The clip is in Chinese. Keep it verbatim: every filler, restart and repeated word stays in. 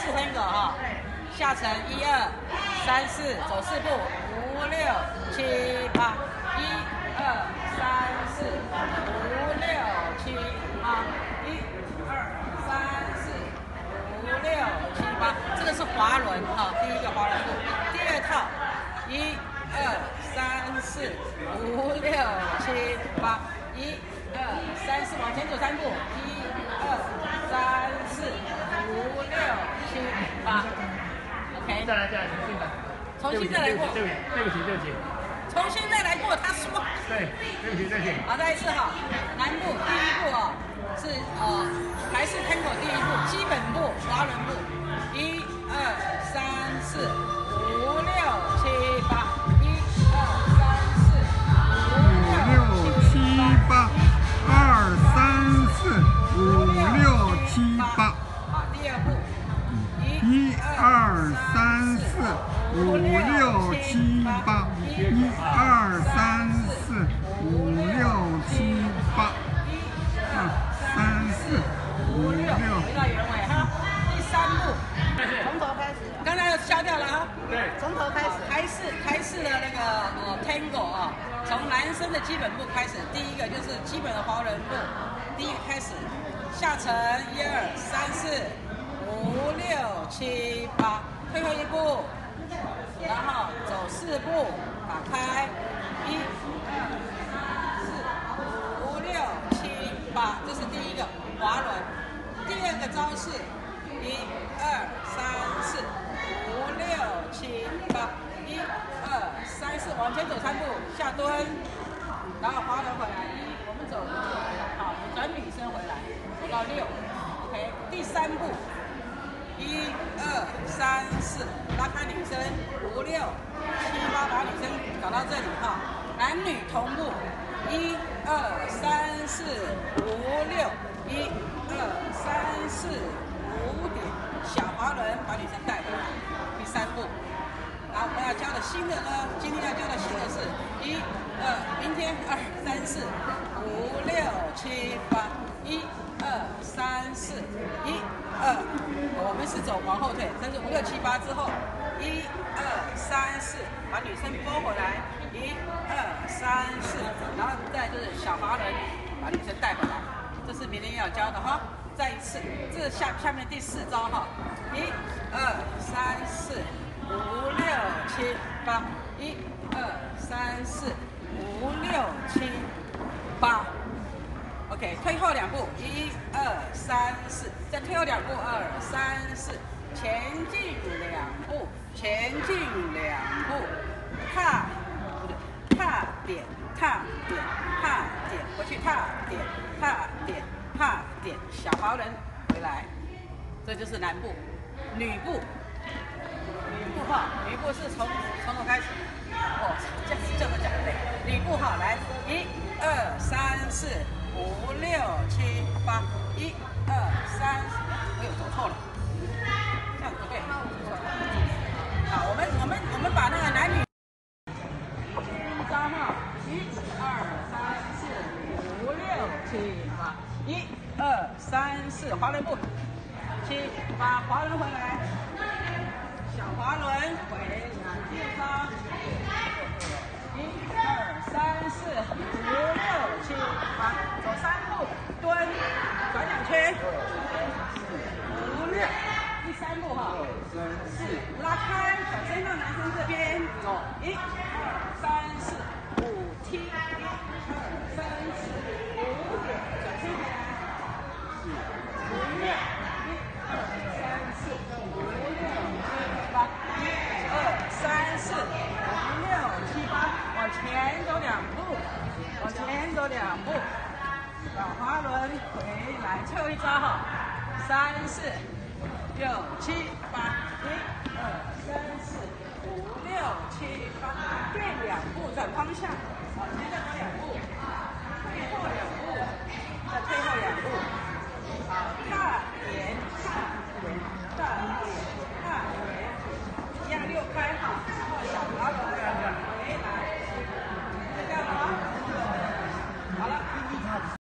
式 tango 哈，下沉一二三四，走四步，五六七八，一二三四五六七八，一二三四五六七八，这个是滑轮哈，第一个滑轮步，第二套，一二三四五六七八，一二三四，往前走三步，一二三四五六七八 ，OK。 再来，再来，重新来。 重新再来过。 对不起，对不起，对不起。 重新再来过，他说。 对，对不起，对不起。 好，再一次哈，南部第一步哦，是呃台式 tango 第一步，基本步滑轮步，一二三四五六七八，一二三四五六七八， 二三四五六七八。 好，第二步， 一二三四五六七八，一二三四五六七八，二三四五六。 回到原位哈。第三步， 从头开始。 刚才又消掉了哈。 对， 从头开始。 台式台式的那个呃 tango 啊，从男生的基本步开始，第一个就是基本的滑轮步，第一个开始，下沉一二三四五六七八，退后一步，然后走四步，打开，一二三四五六七八，这是第一个滑轮。第二个招式，一二三四五六七八，一二三四，往前走三步，下蹲，然后滑轮回来，一，我们走好，转女生回来，走到六 ，OK， 第三步。一二三四，拉开女生，五六七八，把女生搞到这里哈。男女同步，一二三四五六，一二三四五点，小滑轮把女生带回来。第三步，然后我们要教的新的呢，今天要教的新的是一二，明天二三四五六七八，一二三四一。二，我们是走往后退，但是五六七八之后，一二三四，把女生拨回来，一二三四，然后再就是小滑轮，把女生带回来，这是明天要教的哈。再一次，这是下下面第四招哈，一二三四五六七八，一二三四五六七八。OK， 退后两步，一二三四，再退后两步，二三四，前进两步，前进两步，踏不对，踏点踏点踏点，回去踏点踏点踏点，小滑轮回来，这就是男步，女步，女步哈，女步是从从头开始，哦，这样这么讲对，女步哈，来，一二三四。五六七八，一二三，哎呦，走错了，这样不对。好，我们我们我们把那个男女一招哈，一二三四五六七八，一二三四，滑轮步，七八滑轮回来，小滑轮回来，第二招。一二三四五六七八，走三步，蹲，转两圈，五六，第三步哈，四，拉开，小身到男生这边，走，一二三四五七，一二三四五点，转身回来，五六，一二三四五六七八，一二三四五六七八。往前走两步，往前走两步，小滑轮回来，最后一招哈，三四六七八，一二三四五六七八，变两步转方向，往前再走两步，退后两步，再退后